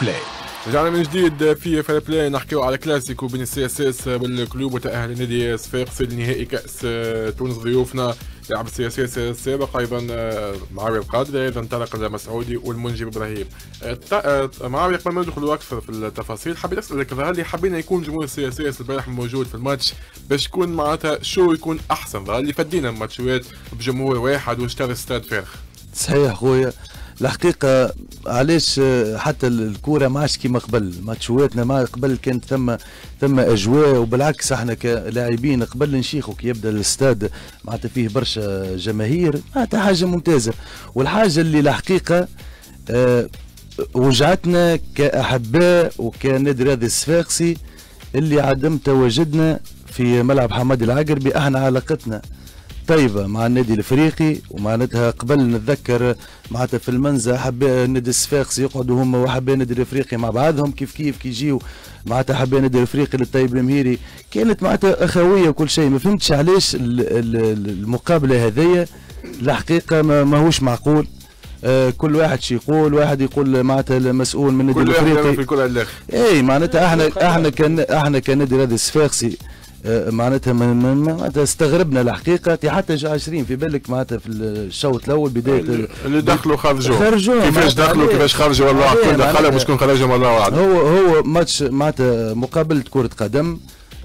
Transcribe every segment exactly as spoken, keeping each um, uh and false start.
بلاي. رجعنا من جديد في فير بلاي نحكيو على كلاسيكو بين السي اس اس بالكلوب وتأهل نادي صفاقسي لنهائي كأس تونس. ضيوفنا لاعب السي اس اس السابق ايضا معاوية القادري، ايضا طارق المسعودي والمنجي ابراهيم. معاوية قبل ما ندخلوا اكثر في التفاصيل حبيت اسالك ظهر لي حبينا يكون جمهور السي اس اس البارح موجود في الماتش باش يكون معناتها شو يكون احسن. ظهر لي فدينا الماتشات بجمهور واحد واشترى استاد فارغ. صحيح خويا، الحقيقة علاش حتى الكورة ما عادش كيما قبل، ماتشواتنا ما قبل كانت ثم ثم أجواء، وبالعكس احنا كلاعبين قبل نشيخوا كي يبدا الاستاد معناتها فيه برشا جماهير، معناتها حاجة ممتازة. والحاجة اللي الحقيقة أه وجعتنا كأحباء وكنادي رياضي الصفاقسي اللي عدم تواجدنا في ملعب حمادي العقربي. احنا علاقتنا طيبة مع النادي الافريقي، ومعناتها قبل نتذكر معناتها في المنزه حباء النادي الصفاقسي يقعدوا هما وحباء النادي الافريقي مع بعضهم كيف كيف كي يجيو معناتها حباء النادي الافريقي للطيب المهيري، كانت معناتها اخويه وكل شيء. ما فهمتش علاش المقابله هذيا الحقيقه ماهوش معقول. آه كل واحد شي يقول، واحد يقول معناتها المسؤول من النادي الافريقي في كل الاخر. اي معناتها احنا احنا كان احنا كنادي الرياضي الصفاقسي معناتها معناتها استغربنا الحقيقه حتى جا عشرين في بالك معناتها في الشوط الاول بدايه اللي دخلوا خرجوا خرجوا كيفاش دخلوا كيفاش خرجوا والله كل دخلهم مش كون خرجهم والله اعلم. هو هو ماتش معناتها مقابله كره قدم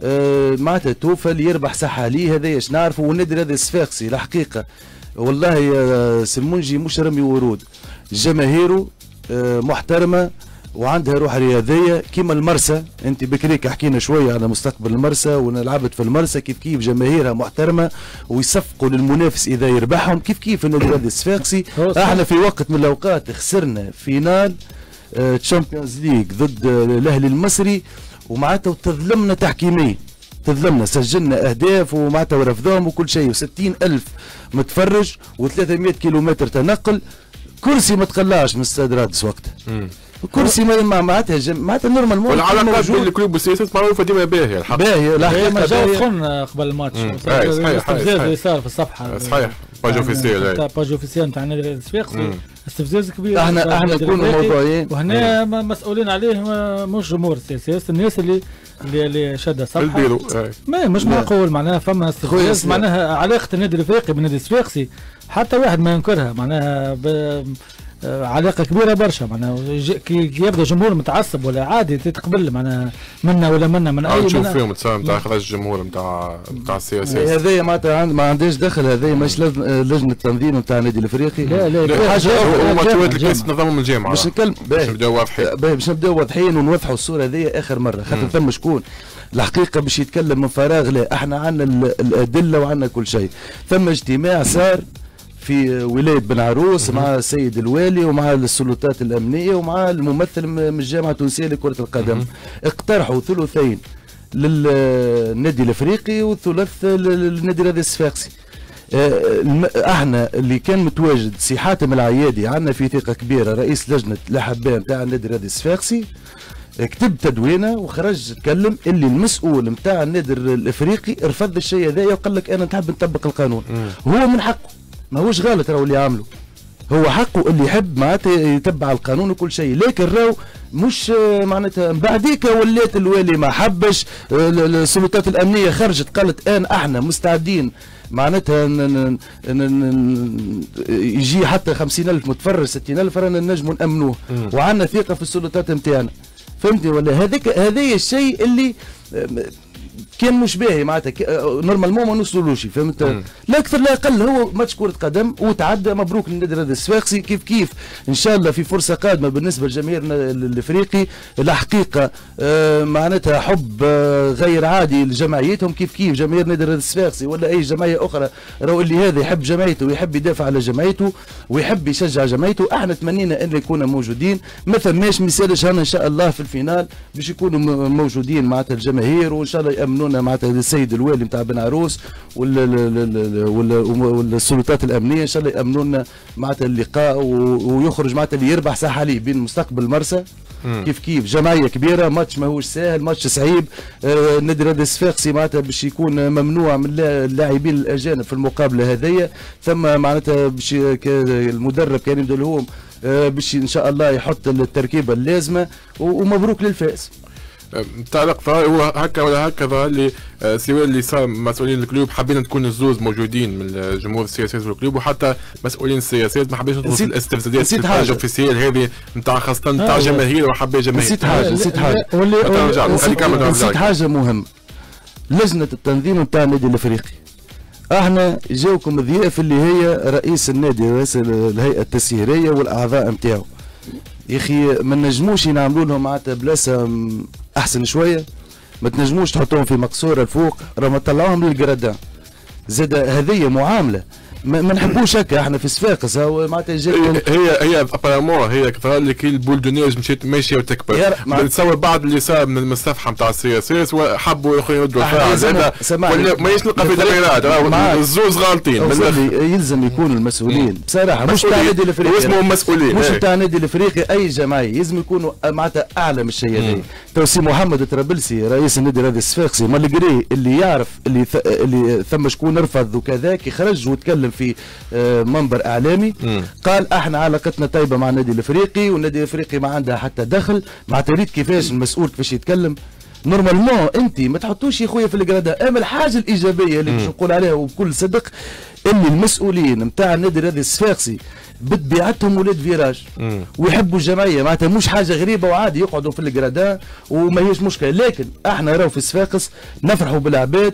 آه معناتها توفل يربح صح ليه هذا ايش نعرفوا. والنادي هذا الصفاقسي الحقيقه والله يا سلمونجي مش رمي ورود، جماهيره آه محترمه وعندها روح رياضيه كيما المرسى. انت بكريك حكينا شويه على مستقبل المرسى وانا لعبت في المرسى كيف كيف جماهيرها محترمه ويصفقوا للمنافس اذا يربحهم كيف كيف النادي الرياضي الصفاقسي. احنا في وقت من الاوقات خسرنا فينال تشامبيونز ليج ضد الاهلي المصري ومعناتها تظلمنا تحكيميا، تظلمنا سجلنا اهداف ومعناتها ورفضهم وكل شيء، وستين الف متفرج وثلاثمائة كيلومتر تنقل، كرسي ما تقلعش من استاد رادس وقتها. كرسي ما معناتها جم... معناتها نورمال. والعلاقات بين الكلوب والسياسات معروفه ديما باهيه الحق. باهيه الحقيقه ما جاو سخن قبل الماتش. صحيح صحيح اللي صار في الصفحه صحيح باج اوفيسيال باج اوفيسيال نتاع النادي الصفاقسي استفزاز كبير. احنا احنا نكونوا موضوعيين وهنا مسؤولين عليه مش جمهور السياسات، الناس اللي اللي, اللي شاده صفحه ما مش معقول معناها فما استفزاز. معناها علاقه النادي الافريقي بالنادي الصفاقسي حتى واحد ما ينكرها، معناها ب... علاقه كبيره برشا. معناها كي يبدا جمهور متعصب ولا عادي تتقبل معناها منا ولا منا من اي نشوف فيهم نتاع خرج الجمهور نتاع نتاع السياسات هذايا معناتها ما عندهاش دخل. هذايا مش لجنه التنظيم نتاع النادي الافريقي. لا لا, لا حاجه اخرى ماتشات الكاس نظامهم من الجامعه باش نتكلم باش نبداو واضحين باش نبداو واضحين ونوضحوا الصوره هذيا اخر مره خاطر ثم شكون الحقيقه باش يتكلم من فراغ. لا احنا عندنا الادله وعندنا كل شيء. ثم اجتماع صار في ولاية بن عروس مع السيد الوالي ومع السلطات الأمنية ومع الممثل من الجامعة التونسية لكرة القدم. اقترحوا ثلثين للنادي الافريقي وثلث للنادي الرياضي الصفاقسي. احنا اللي كان متواجد سي حاتم العيادي عندنا في ثقة كبيرة رئيس لجنة الأحباء نتاع النادي الرياضي الصفاقسي، كتب تدوينه وخرج تكلم اللي المسؤول نتاع النادي الافريقي رفض الشيء هذايا وقال لك انا نحب نطبق القانون. هو من حقه ماهوش غلط، راهو اللي عامله هو حقه اللي يحب معناتها يتبع القانون وكل شيء، لكن راهو مش معناتها بعديك ولات الوالي ما حبش، السلطات الامنيه خرجت قالت ان احنا مستعدين معناتها يجي حتى خمسين الف متفرج ستين الف رانا نجموا نامنوه وعندنا ثقه في السلطات نتاعنا. فهمتني ولا؟ هذاك هذا الشيء اللي كان مش باهي معناتها نورمالمون ما نوصلولوش. فهمت؟ لا اكثر لا اقل. هو ماتش كره قدم وتعدى، مبروك للنادي الرياضي الصفاقسي. كيف كيف ان شاء الله في فرصه قادمه بالنسبه لجماهيرنا الافريقي. الحقيقه آه معناتها حب آه غير عادي لجمعيتهم كيف كيف جماهير النادي الرياضي الصفاقسي ولا اي جمعيه اخرى. راهو اللي هذا يحب جمعيته ويحب يدافع على جمعيته ويحب يشجع جمعيته. احنا تمنينا ان يكونوا موجودين، ما ثماش مثالش هنا ان شاء الله في الفينال باش يكونوا موجودين معناتها الجماهير، وان شاء الله يامنونا معناتها السيد الوالي نتاع بن عروس والسلطات الامنيه ان شاء الله يامنوا لنا معناتها اللقاء ويخرج معناتها اللي يربح صح عليه بين مستقبل مرسى. كيف كيف جمعيه كبيره، ماتش ماهوش سهل، ماتش صعيب. آه النادي الرياضي الصفاقسي معناتها باش يكون ممنوع من اللاعبين الاجانب في المقابله هذيا. ثم معناتها باش المدرب كان يبدا لهم آه باش ان شاء الله يحط التركيبه اللازمه ومبروك للفائز. تعلق هو هكا ولا هكذا اللي سواء اللي صار مسؤولين الكلوب حابين تكون الزوز موجودين من الجمهور السياسي في الكلوب وحتى مسؤولين السياسات ما حبيش ندخلوا في الاستفزازات في الحاجه اوفيسيال هذه نتاع خاصه نتاع جماهير وحبي جماهير. نسيت حاجه نسيت حاجه نسيت حاجه مهمه. لجنه التنظيم نتاع النادي الافريقي احنا جاوكم ضياف اللي هي رئيس النادي رئيس الهيئه التسييريه والاعضاء نتاعو. يا اخي ما نجموش نعملوا لهم معناتها بلاصه احسن شويه، ما تنجموش تحطوهم في مقصوره الفوق راه ما طلعوهم للجرادان. زاد هذه معامله ما نحبوش هكا احنا في صفاقس معناتها هي هي هي ابارامون هي ظهر لك البول دو نيج مشيت ماشيه وتكبر. نتصور بعض اللي صار من الصفحه نتاع السي اس اس وحبوا اخرين يردوا الفعل زاد ما ينلقى في تغييرات الزوز غالطين. يلزم يكونوا المسؤولين بصراحه مش تاع النادي الافريقي اسمهم مسؤولين مش تاع النادي الافريقي اي جمعيه يلزم يكونوا معناتها اعلى من الشيء هذا. تو سي محمد طرابلسي رئيس النادي الرياضي الصفاقسي ما اللي اللي يعرف اللي اللي ثم شكون رفض وكذا كي خرج وتكلم في منبر اعلامي مم. قال احنا علاقتنا طيبه مع النادي الافريقي والنادي الافريقي ما عندها حتى دخل. مع تريد كيفاش المسؤول كيفاش يتكلم نورمالمون انت ما تحطوش يا خويا في الجرادا. اما الحاجه الايجابيه اللي باش نقول عليها وبكل صدق اللي المسؤولين نتاع النادي الرياضي الصفاقسي بطبيعتهم ولاد فيراج ويحبوا الجمعيه معناتها مش حاجه غريبه وعادي يقعدوا في الجرادا وما هيش مشكله. لكن احنا راهو في صفاقس نفرحوا بالعباد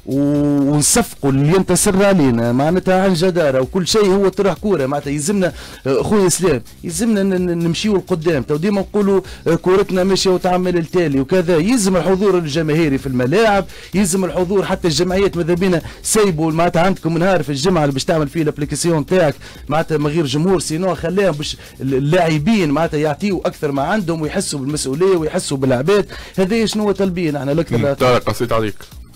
ونصفقوا اللي ينتصر علينا معناتها عن جداره وكل شيء هو طرح كوره معناتها يلزمنا خويا اسلام يلزمنا نمشيو لقدام. تو ديما نقولوا كورتنا ماشيه وتعمل التالي وكذا. يلزم الحضور الجماهيري في الملاعب يلزم الحضور حتى الجمعيات ماذا بينا سايبوا معناتها عندكم نهار في الجمعه اللي باش تعمل فيه الابليكاسيون تاعك معناتها من غير جمهور سينو خليهم باش اللاعبين معناتها يعطيوا اكثر ما عندهم ويحسوا بالمسؤوليه ويحسوا بالعباد. هذا شنو طالبين احنا الاكثر. طارق قصيت عليك.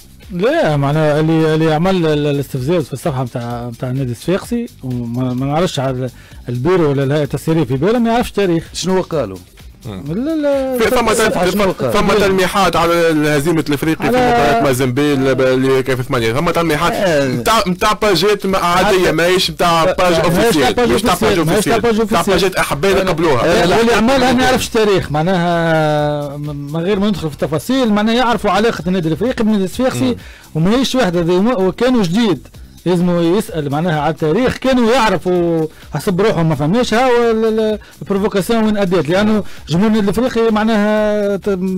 لا معناها اللي اللي عمل الاستفزاز في الصفحه نتاع نتاع النادي الصفاقسي وما نعرفش على البيرو ولا الهيئه التسييريه في باله ما يعرفش تاريخ شنو قالوا. لا لا ثم ثم تلميحات على هزيمه الافريقي في مباراه مازامبيل اللي كان في ثمانيه. ثم تلميحات نتاع نتاع باجات عاديه ماهيش نتاع باج اوفيسيال مش نتاع باج اوفيسيال نتاع باجات احبائنا قبلوها. واللي عملها ما يعرفش تاريخ معناها من غير ما ندخل في التفاصيل معناها يعرفوا علاقه النادي الافريقي بالنادي الصفاقسي وماهيش وحده وكانوا جديد لازم يسال معناها على التاريخ. كانوا يعرفوا حسب روحهم ما فهمناش ها البروفوكاسيون وين ادت لانه جمهور النادي الافريقي معناها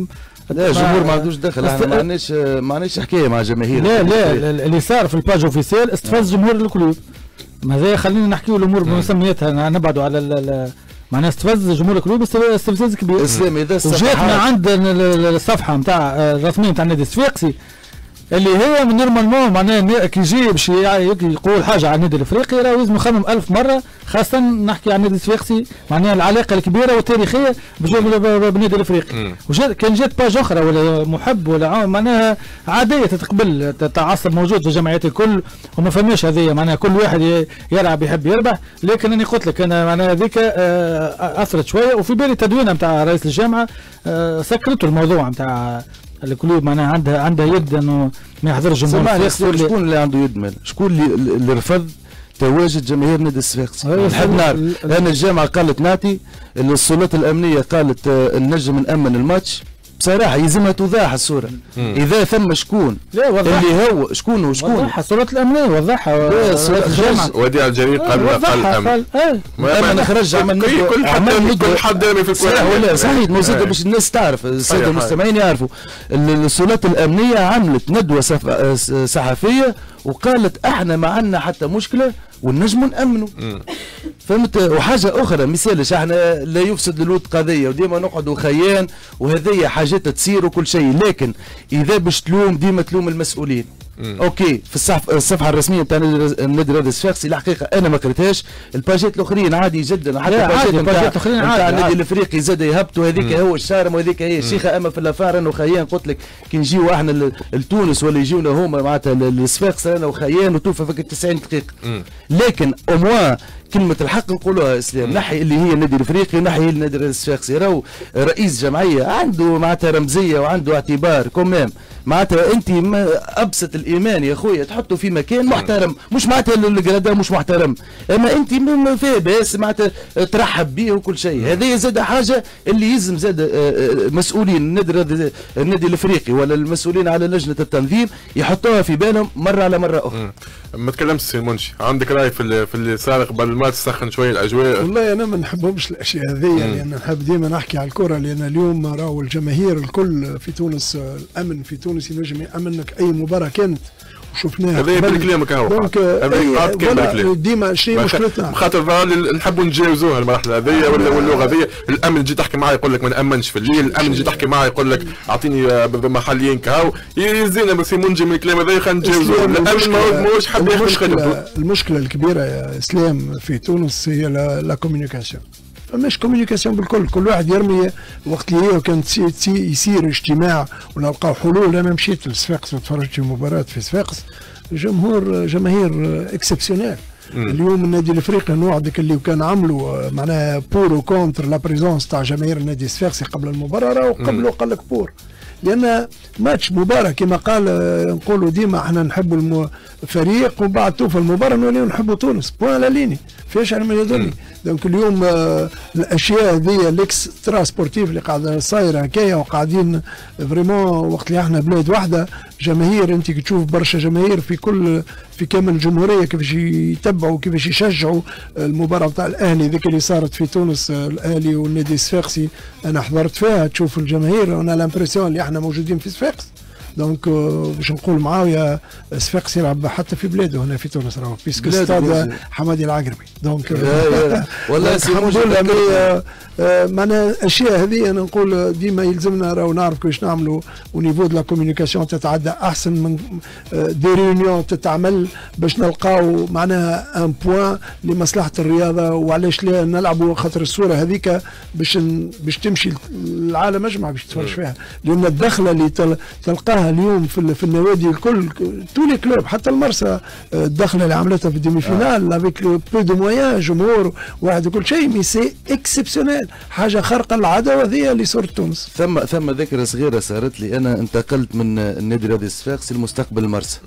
لا الجمهور ما عندوش دخل. احنا ما عندناش ما عندناش حكايه مع جماهير. لا لا اللي صار في الباج اوفيسيال استفز جمهور الكلوب. ماذا خلينا نحكيوا الامور بمسمياتها نبعدوا على معناها استفز جمهور الكلوب استفزاز كبير. اسلام اذا وجاتنا عند الصفحه نتاع الرسميه نتاع النادي الصفاقسي اللي هي من نورمالمون معناها كي يجي باش يقول حاجه على النادي الافريقي راه لازم يخمم ألف مره خاصه نحكي عن النادي الصفاقسي معناها العلاقه الكبيره والتاريخيه بالنادي الافريقي. وجات كان جات باج اخرى ولا محب ولا معناها عاديه تتقبل تعصب موجود في الجمعيات الكل وما فهماش هذه معناها كل واحد يلعب يحب يربح. لكن انا قلت لك انا معناها هذيك اثرت شويه وفي بالي تدوينه نتاع رئيس الجامعه سكرته الموضوع نتاع الكلوب معناها عندها عندها يد انه ما يحضرش الجمهور. شكون اللي عنده يد مال؟ شكون اللي, اللي رفض تواجد جماهير نادي الصفاقسي؟ نحب نعرف. لان الجامعه قالت نعطي، السلطات الامنيه قالت نجم نامن الماتش. بصراحه يلزمها توضح الصوره. مم. اذا ثم شكون لا وضحها اللي هو شكون وشكون وضحها السلطات الامنيه وضحها الجامعه وديع الجرير قال قال الامن ما نخرج عمل كل حد كل حد في صحيح ولا صحيح موزيد باش الناس تعرف الساده المستمعين يعرفوا. السلطات الامنيه عملت ندوه صحفيه وقالت احنا ما عندنا حتى مشكله ونجموا نامنوا. فهمت. وحاجه اخرى مثالش احنا لا يفسد للود قضيه وديما نقعدوا خيان وهذه حاجات تصير وكل شيء. لكن اذا باش تلوم ديما تلوم المسؤولين. مم. اوكي في الصف... الصفحه الرسميه نتاع النادي الرياضي الصفاقسي الحقيقه انا ما قريتهاش. الباجات الاخرين عادي جدا حتى الباجات الاخرين نتاع النادي الافريقي زاد يهبطوا هذيك هو الشارم وهذيك هي الشيخه. اما في الافار انه خيان قلت لك كي نجيو احنا لتونس ولا يجيونا هما معناتها الصفاقس انا وخيان وتوفى فيك تسعين دقيقه. مم. لكن اوموا كلمة الحق نقولوها اسلام، نحي اللي هي النادي الافريقي ونحي النادي الصفاقسي. راهو رئيس جمعية عنده معناتها رمزية وعنده اعتبار كومام، معناتها انت ابسط الايمان يا خويا تحطه في مكان محترم، مش معناتها الجرادا مش محترم، اما انت ما فيها باس معناتها ترحب به وكل شيء. هذه زاد حاجه اللي يلزم زاد مسؤولين النادي النادي الافريقي ولا المسؤولين على لجنه التنظيم يحطوها في بالهم مره على مره اخرى. ما تكلمش سي منشي، عندك راي في في اللي صار قبل ما تسخن شويه الاجواء؟ والله انا ما نحبهمش الاشياء هذه، لان نحب ديما نحكي على الكره، لان اليوم راهو الجماهير الكل في تونس، الامن في تونس ينجم يامنك اي مباراه كانت وشفناها. هذا بالكلامك هو دونك ديما شنو مشكلتنا؟ خاطر نحبوا نتجاوزوها المرحله هذه ولا اللغه هذه. الامن تجي تحكي معاه يقول لك ما نامنش في الليل، الامن تجي تحكي معاه يقول لك اعطيني محليين كهو، يزينا بس منجي من الكلام هذا خلينا نتجاوزوه. الامن ماهوش حاب ياخذ خدمته. المشكله الكبيره يا اسلام في تونس هي لا كوميونيكاسيون، فماش كوميونيكاسيون بالكل، كل واحد يرمي وقت اللي هي كان يصير اجتماع ونلقاو حلول. انا مشيت لصفاقس وتفرجت في مباراه في صفاقس، جمهور جماهير اكسبسيونيل. اليوم النادي الافريقي نوعدك اللي كان عملوا معناها بور وكونتر لا بريزونس تاع جماهير النادي الصفاقسي قبل المباراه، راهو قبله قال لك بور، لان ماتش مباراه كما قال نقولوا ديما احنا نحبوا الفريق وبعد توفى المباراه نوليو نحبوا تونس بوان لا ليني فيش على ما يدلني. دونك اليوم آه الاشياء هذه الاكسترا سبورتيف اللي قاعده صايره هكايا وقاعدين فريمون وقت اللي احنا بلاد واحده جماهير، انت تشوف برشا جماهير في كل في كامل الجمهوريه كيفاش يتبعوا كيفاش يشجعوا المباراه نتاع الاهلي ذيك اللي صارت في تونس، الاهلي والنادي الصفاقسي انا حضرت فيها. تشوف الجماهير انا لامبرسيون اللي احنا موجودين في صفاقس. دونك باش نقول معاويه صفاقس يلعب حتى في بلاده هنا في تونس راهو بيسكو ستاد حمادي العقربي. دونك والله الحمد لله معناها الاشياء هذه انا نقول ديما يلزمنا راهو نعرف كيفاش نعملوا ونيفو دو لا كوميونيكاسيون تتعدى احسن من دي ريونيون تتعمل باش نلقاو معناها ان بوان لمصلحه الرياضه. وعلاش لا نلعبوا خاطر الصوره هذيك باش باش تمشي العالم اجمع باش تتفرج فيها، لان الدخله اللي تلقاها اليوم في في النوادي الكل تولي كلوب حتى المرسى الدخله اللي عملتها في الديمي فينال افيك بو دو مويان جمهور واحد وكل شيء مي سي اكسبسيونيل، حاجه خارقه للعاده وهذه اللي صورت تونس. ثم ثم ذكرى صغيره صارت لي، انا انتقلت من النادي الرياضي الصفاقسي لمستقبل المرسى.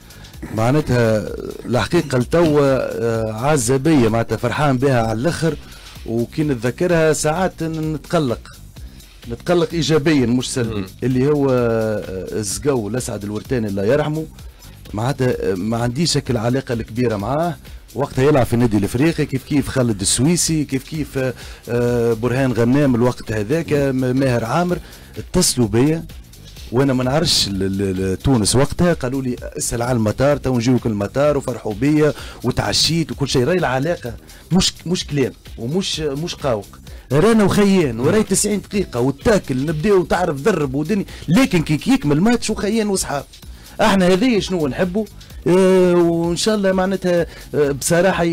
معناتها الحقيقه لتوا عازه بيا معناتها فرحان بها على الاخر، وكي نتذكرها ساعات نتقلق نتقلق ايجابيا مش سلبي. اللي هو الزقو الاسعد الورتاني الله يرحمه، معناتها ما عنديش هيك العلاقه الكبيره معاه وقتها يلعب في النادي الافريقي، كيف كيف خالد السويسي، كيف كيف برهان غنام الوقت هذاك، ماهر عامر اتصلوا بيا وانا ما نعرفش تونس وقتها، قالوا لي اسال على المطار تو نجيوك المطار، وفرحوا بيا وتعشيت وكل شيء. راهي العلاقه مش مش كلام ومش مش قاوق، رانا وخيان وراي تسعين دقيقه والتاكل نبداو تعرف ضرب ودني، لكن كي يكمل ماتش وخيان وصحاب. احنا هذه شنو نحبوا اه وان شاء الله معناتها اه بصراحه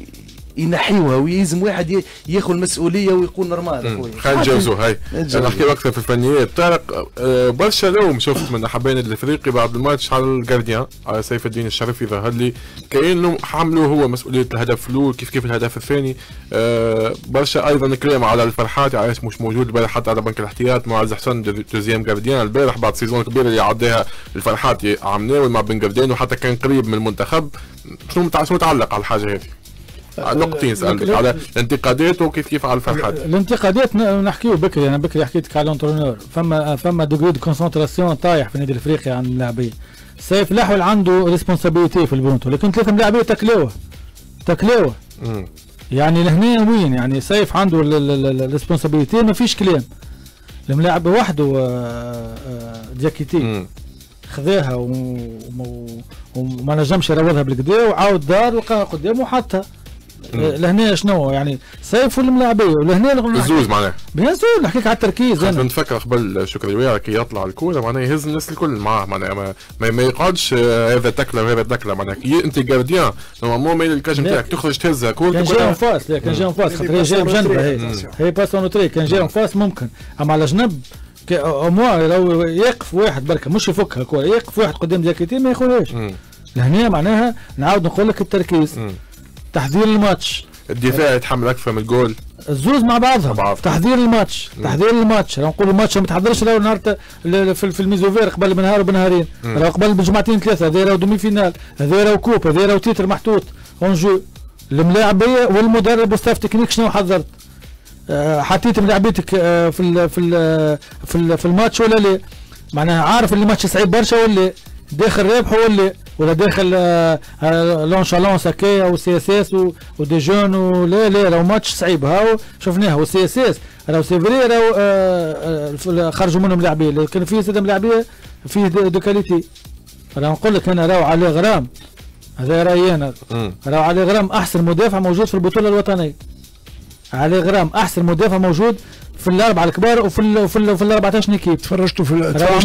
ينحيوها ويلزم واحد ياخذ المسؤوليه ويكون نورمال. خلينا نتجاوزوا هاي نحكي اكثر في الفنيات. طارق أه برشا لوم شفت من حبايب الافريقي بعد الماتش على الجارديان على سيف الدين الشريفي، ظهر لي كانه حملوا هو مسؤوليه الهدف الاول كيف كيف الهدف الثاني. أه برشا ايضا كلام على الفرحاتي علاش مش موجود البارح حتى على بنك الاحتياط معز حسن دوزيام جارديان البارح بعد سيزون كبيره اللي عداها الفرحاتي عم ناول مع بن جارديان وحتى كان قريب من المنتخب. شنو متعلق على الحاجه هذه؟ نقطتين سألتك على الانتقادات وكيف كيف على الفرحات. الانتقادات نحكيو بكري، انا بكري حكيتك على الانترونور، فما فما دوغري دو كونسونتراسيون طايح في النادي الافريقي عن اللاعبين. سيف الاحول عنده ريسبونسابيلتي في البونتو، لكن ثلاثه ملاعبين تكلوه تكلوه يعني لهنا وين يعني سيف عنده الريسبونسابيلتي ما فيش كلام. الملاعب وحده دياكيتي خذاها وما نجمش يروضها بالكدا وعاود دار لقاها قدامه حتى لهنا شنو يعني سيف والملاعبيه ولهنا الزوز معناها بيان سور نحكيك على التركيز. انا نتفكر قبل شكري وياه كي يطلع الكوره معناها يهز الناس الكل معاه معناها ما, ما, ما يقعدش هذا تكله وهذا تكله معناها كي انت جارديان نورمالمون ميل الكاج نتاعك تخرج تهزها كل كان جاي فاس لا كان جاي فاس خاطر جاي بجنبه هي هي باس اون تري كان جاي فاس ممكن، اما على جنب اموا لو يقف واحد بركه مش يفكها الكوره يقف واحد قدام دياكيتي ما ياخذهاش. لهنا معناها نعاود نقول لك التركيز مم. تحضير الماتش الدفاع يتحمل اكثر من الجول. الزوز مع بعضها بعض. تحضير الماتش مم. تحضير الماتش لو نقولوا الماتش ما تحضرش لو نهار في, في الميزوفير قبل بنهار وبنهارين لو قبل بجمعتين ثلاثه هذا راهو دومي فينال هذا راهو كوب هذا راهو تيتر محطوط اون جو الملاعبيه والمدرب والستاف تكنيك شنو حضرت أه حطيت ملاعبيتك أه في ال في ال في, ال في الماتش ولا لا معناها عارف اللي ماتش صعيب برشا ولا داخل رابح ولا ولا داخل لونشالونس هكايا وسي اس اس ودي جون ولا لا راهو ماتش صعيب هاو شفناه والسي اس اس راهو سي فري راهو خرجوا منهم لاعبين لكن فيه زاد ملاعبيه فيه دو كاليتي راهو نقول لك انا راهو علي غرام هذا رايي انا راهو علي غرام احسن مدافع موجود في البطوله الوطنيه علي غرام احسن مدافع موجود في الاربعه الكبار وفي ال وفي ال وفي ال أربعطاش نيكيب تفرجتوا في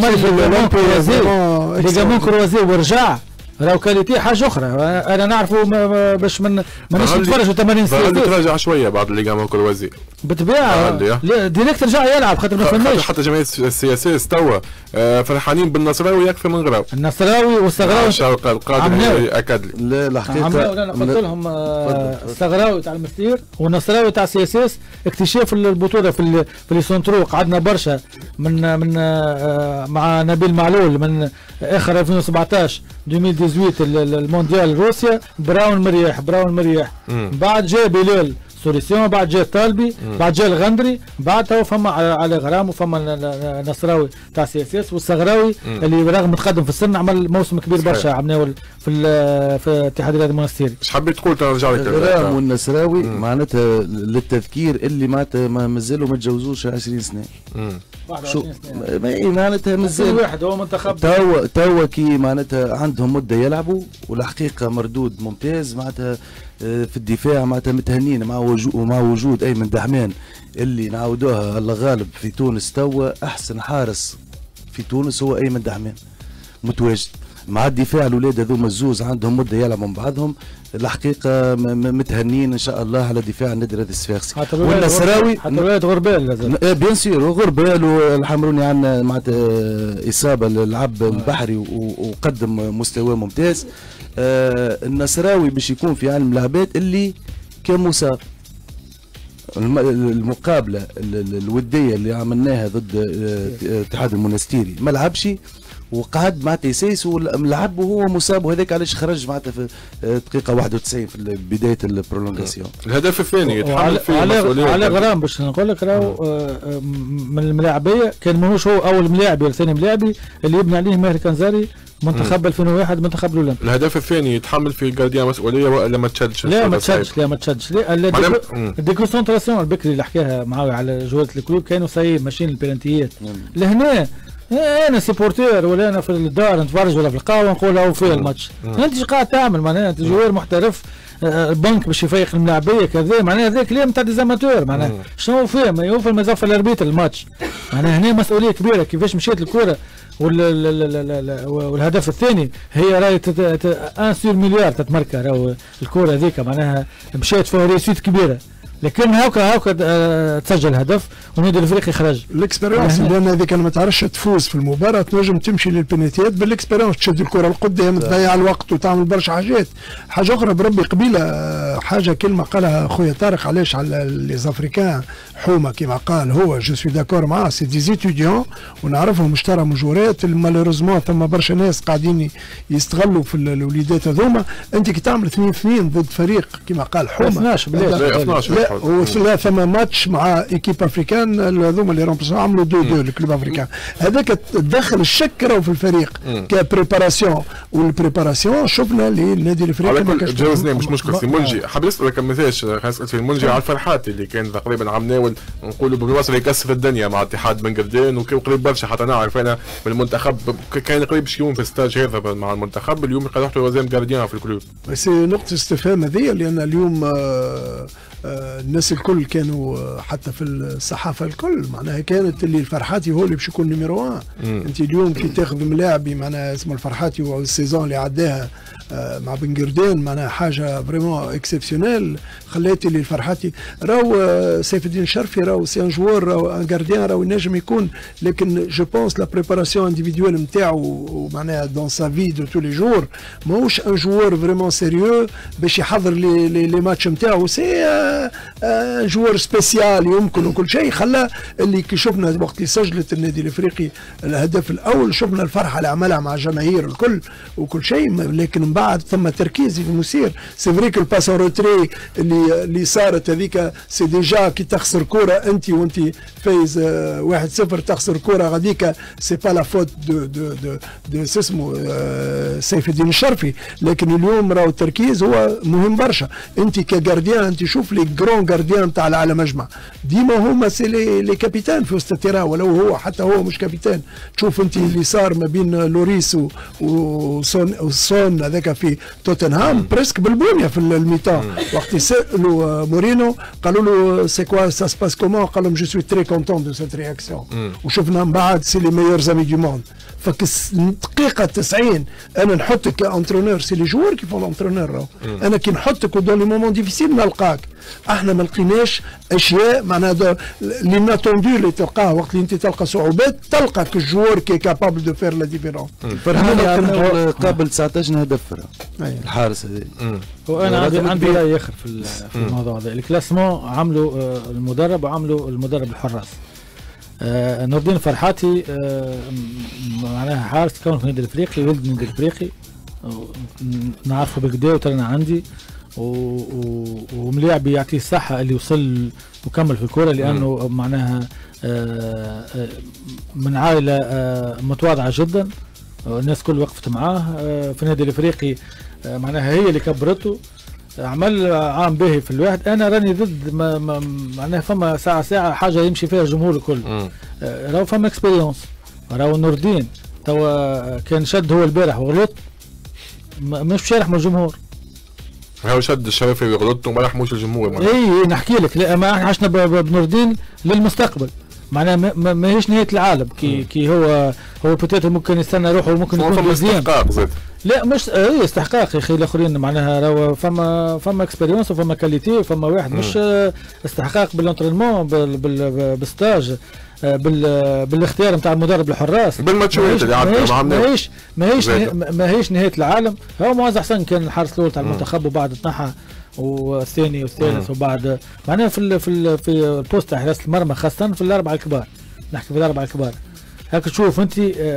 في ليغامون كروازي ورجع راهو كاليتي حاجه اخرى انا نعرفوا باش من مانيش نتفرجوا ثمانين سنه تراجع شويه بعد ليغامون كروازي بالطبيعه ديريكت رجع يلعب خاطر ما فهمناش حتى جماهير السي اس اس توا فرحانين بالنصراوي اكثر من غراو النصراوي والصغراوي القادم اكد لي لا الحقيقه انا قلت لهم الصغراوي تاع المستير والنصراوي تاع السي اس اس اكتشاف البطوله في في لي سونترو قعدنا برشا من من مع نبيل معلول من اخر ألفين وسبعطاش ألفين وثمانية عشر المونديال روسيا براون مريح براون مريح بعد جاء بلال سوليسيون بعد جاء طالبي بعد جاء الغندري بعد تو فما على غرام وفما النصراوي تاع سي اس اس والصغراوي اللي رغم متقدم في السن عمل موسم كبير برشا عملناه في في اتحاد الرياضي المونستيري. ايش حبيت تقول ترجع لك غرام والنصراوي معناتها للتذكير اللي معناتها مازالوا ما تجاوزوش عشرين سنه. شو معناتها مازال واحد هو منتخب توا توا كي معناتها عندهم مده يلعبوا والحقيقه مردود ممتاز معناتها في الدفاع معناتها متهنين مع وجود مع وجود ايمن دحمان اللي نعاودوها الله غالب في تونس توا احسن حارس في تونس هو ايمن دحمان متواجد مع الدفاع الاولاد هذوما الزوز عندهم مده يلعبوا مع بعضهم الحقيقه متهنين ان شاء الله على دفاع النادي الرياضي الصفاقسي والنصراوي حتى ولاد غربال بيان سير وغربال والحمروني عندنا معناتها اصابه للعب البحري وقدم مستوى ممتاز. آه النصراوي باش يكون في عالم اللعبات اللي كمصاب المقابله الوديه اللي عملناها ضد اتحاد المونستيري ما لعبش وقعد معناتها يسيس ولعب وهو مصاب وهذاك علاش خرج معناتها في دقيقه واحد وتسعين في بدايه البرولونغاسيون. الهدف الثاني يتحمل فيه على على غرام باش نقول لك راهو من الملاعبيه كان ماهوش هو اول ملاعبي ولا ثاني ملاعبي اللي يبني عليه ماهر كنزاري منتخب ألفين وواحد منتخب الاولمبي. الهدف الثاني يتحمل في جارديان مسؤوليه ولا ما تشدش؟ لا ما تشدش لا ما تشدش لا الديكونسونتراسيون البكري اللي حكاها معاوي على جوله الكلوب كانوا صايب ماشيين البلانتيات لهنا انا سيبورتير ولا انا في الدار نتفرج ولا في القهوه نقول هو فيه الماتش انت ايش قاعد تعمل معناها انت جوار محترف البنك باش يفيق الملاعبيه كذا معناها هذاك كلام تاع ديزاماتور معناها شنو فيه ما يوفر مزاف الاربيتر الماتش معناها هنا مسؤوليه كبيره كيفاش مشيت الكره والهدف الثاني هي راهي ان سور مليار تتمركه راهو الكره هذيك معناها مشيت فيها ريسيت كبيره لكن هاكا هاكا أه تسجل هدف والنادي الافريقي خرج. الاكسبيريونس لان هذيك ما تعرفش تفوز في المباراه تنجم تمشي للبنالتيات بالاكسبيريونس تشد الكره لقدام تضيع الوقت وتعمل برشا حاجات. حاجه اخرى بربي قبيله حاجه كلمه قالها خويا طارق علاش على لي زافريكان حومه كما قال هو جو سوي داكور معاه سي دي زيتيديون ونعرفهم اشترى مجورات مالوريزمون ثم برشا ناس قاعدين يستغلوا في الوليدات هذوما. انت كي تعمل اثنين اثنين ضد فريق كما قال حومه اثناش بلاش ولا ثم ماتش مع ايكيب افريكان هذوما اللي رومبلاسون عملوا دو دو الكلوب افريكان هذاك تدخل الشك راهو في الفريق كبريباراسيون والبريباراسيون شفنا اللي النادي الافريقي على كل جوزنا مش مشكل سي منجي حاب نسالك مثال خلينا نسال في المنجي على الفرحات اللي كان تقريبا عم ناول نقولوا بالوصل يكسر الدنيا مع اتحاد بن قردان وقريب برشا حتى نعرف انا بالمنتخب كان قريب شيون في ستاج هذا مع المنتخب اليوم قاعد يحطوا وزير جارديان في الكلوب. بس نقطه استفهام هذه لان اليوم آه آه الناس الكل كانوا حتى في الصحافه الكل معناها كانت اللي الفرحاتي هو اللي باش يكون نيميرو واحد. انت اليوم كي تاخذ ملاعب معناها اسمه الفرحاتي والسيزون اللي عداها مع بن قردان معناها حاجه فريمون اكسبسيونيل خلات لي الفرحاتي راهو سيف الدين الشرفي راهو سي ان جوار راهو ان غارديان راهو ينجم يكون لكن جو بونس لا بريباراسيون انديفيدويل نتاعو معناها دون سا في دو تو لي جور ماهوش ان جوار فريمون سيريو باش يحضر لي لي, لي ماتش نتاعو سي ان جوار سبيسيال يمكن وكل شيء خلى اللي كي شفنا وقت اللي سجلت النادي الافريقي الهدف الاول شفنا الفرحه اللي عملها مع الجماهير الكل وكل شيء لكن من بعد ثم تركيز في المسير سي فري كو الباس ان روتري اللي اللي صارت هذيك سي ديجا كي تخسر كوره انت وانت فايز واحد صفر تخسر كوره غاديك سي با لا فوت دو دو دو, دو اسمه سيف الدين الشرفي لكن اليوم راهو التركيز هو مهم برشا انت كجارديان انت شوف لي جرون جارديان تاع العالم اجمع ديما هما سي لي لي كابيتان في وسط التيران ولو هو حتى هو مش كابيتان تشوف انت اللي صار ما بين لوريس وسون وسون هذاك في توتنهام بريسك بالبنيه في الميتان وقت يسالوا مورينو قالوا له سي كوا سا سباس كومون قال لهم جو سوي تري كونتون دو سيت رياكسيون وشفنا من بعد سي لي ميور زامي دو موند فك دقيقه تسعين انا نحطك كانترونور سي لي جوار كيف الانترونور انا كي نحطك دون لي مومون ديفيسيل نلقاك احنا ما لقيناش اشياء معناها لي ناتوندو اللي تلقاه وقت اللي انت تلقى صعوبات تلقى كجوار كي كابابل دو فير لا ديفيرون فرحان قابل تسعطاش هدف الحارس هذا. وانا عندي عندي راي اخر في في الموضوع هذا الكلاسمون عملوا المدرب وعملوا المدرب الحراس نور الدين فرحاتي معناها حارس كون في النادي الافريقي ولد النادي الافريقي نعرفه بالكدا وترنا عندي وملاعب يعطيه الصحة اللي وصل وكمل في الكرة لأنه معناها من عائلة متواضعة جدا الناس كل وقفت معاه في النادي الافريقي معناها هي اللي كبرته عمل عام باهي في الواحد انا راني ضد ما ما معناها فما ساعه ساعه حاجه يمشي فيها الجمهور الكل راهو فما اكسبيريونس راهو نور الدين توا كان شد هو البارح وغلط مش باش يرحموا الجمهور هو شد الشرفي وغلط وما رحموش الجمهور اي نحكي لك لا ما احنا عشنا بنور الدين للمستقبل معناها ما ماهيش نهايه العالم كي كي هو هو بوتيتر ممكن يستنى روحه وممكن يكون مزيان لا مش اي استحقاق يا اخي الاخرين معناها راهو فما فما اكسبيريونس وفما كاليتي وفما واحد مش استحقاق بالانترينمون بالستاج بال بالاختيار نتاع المدرب الحراس بالماتشات اللي عملها ماهيش ماهيش ماهيش نهايه العالم هو معز حسن كان الحارس الاول تاع المنتخب وبعد تنحى والثاني والثالث وبعد معناها في ال في ال في بوست حراسه المرمى خاصه في الاربعه الكبار نحكي في الاربعه الكبار هاك تشوف انت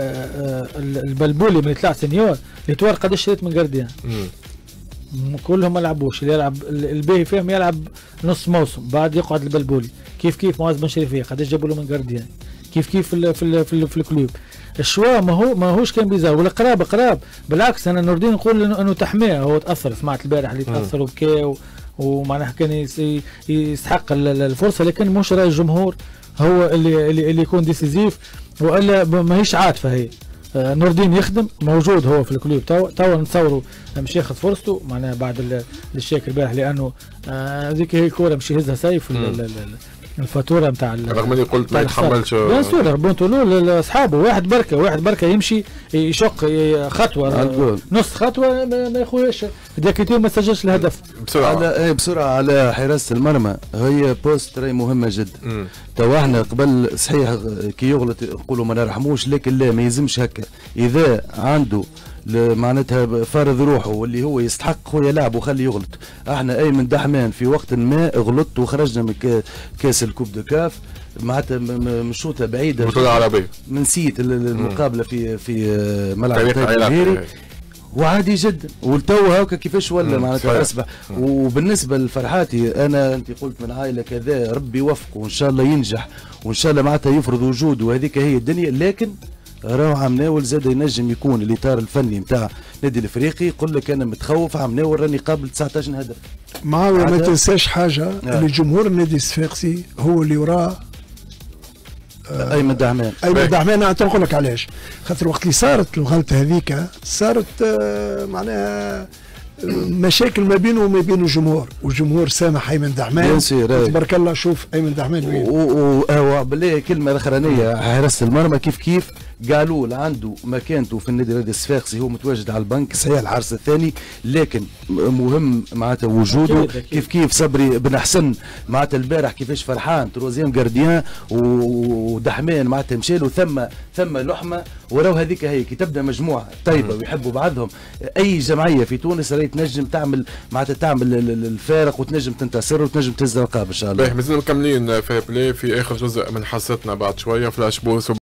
البلبولي من يطلع سنيور لتوار قداش شريت من جارديان كلهم ما لعبوش اللي يلعب الباهي فيهم يلعب نص موسم بعد يقعد البلبولي كيف كيف معز بن شريفيه قداش جابوا له من جارديان كيف كيف في ال في ال في, ال في الكلوب الشوا ما هو ما هوش كان بيزار ولا قراب قراب بالعكس انا نور الدين نقول انه, إنه تحميه هو تاثر سمعت البارح اللي تاثر وبكى ومعناها كان يستحق الفرصه لكن مش راي الجمهور هو اللي اللي, اللي يكون ديسيزيف والا ماهيش عاطفه هي نور الدين يخدم موجود هو في الكلوب توا توا نتصوروا مش ياخذ فرصته معناها بعد الشيك البارح لانه هذيك هي الكوره مش يهزها سيف الفاتوره نتاع رغم اني قلت ما يتحملش بيان سور بونتو لاصحابه واحد بركه واحد بركه يمشي يشق خطوه نص خطوه ما ياخذش ديكيتير ما سجلش الهدف بسرعه على ايه بسرعه على حراسه المرمى هي بوست راي مهمه جدا تو احنا قبل صحيح كي يغلط يقولوا ما نرحموش لكن لا ما يلزمش هكا اذا عنده معناتها فارض روحه واللي هو يستحق خويا يلعب وخليه يغلط احنا اي من دحمان في وقت ما غلطت وخرجنا من كاس الكوب دو كاف معناتها مشوطه بعيده بطوله عربيه نسيت المقابله في في ملعب الجماهيري وعادي جدا والتو هاكا كيفاش ولا معناتها اصبح وبالنسبه لفرحاتي انا انت قلت من عائله كذا ربي يوفقه وان شاء الله ينجح وان شاء الله معناتها يفرض وجوده وهذيك هي الدنيا لكن راهو عمناول زاد ينجم يكون الاطار الفني نتاع النادي الافريقي يقول لك انا متخوف عمناول راني قابل تسعطاش هدف معاويه ما تنساش حاجه آه. اللي جمهور النادي الصفاقسي هو اللي وراه آه ايمن دعمان ايمن دعمان انا تنقول لك علاش خاطر وقت اللي صارت الغلطه هذيك صارت آه معناها مشاكل ما بينه وما بين الجمهور، والجمهور سامح ايمن دعمان تبارك الله. شوف ايمن دعمان وين. وبالله كلمه اخرانيه، حراسه المرمى كيف كيف قالوا عنده مكانته في النادي الرياضي الصفاقسي، هو متواجد على البنك صحيح الحارس الثاني، لكن مهم معناتها وجوده. كيف كيف صبري بن حسن معناتها البارح كيفاش فرحان تروزيام جارديان، ودحمان معناتها مشالوا ثم ثم لحمه. وراو هذيك هي كي تبدا مجموعه طيبه ويحبوا بعضهم، اي جمعيه في تونس راهي تنجم تعمل معناتها تعمل الفارق، وتنجم تنتصر وتنجم تهز الالقاب ان شاء الله. باهي مازلنا مكملين في بلاي في اخر جزء من حصتنا بعد شويه فلاش بوس.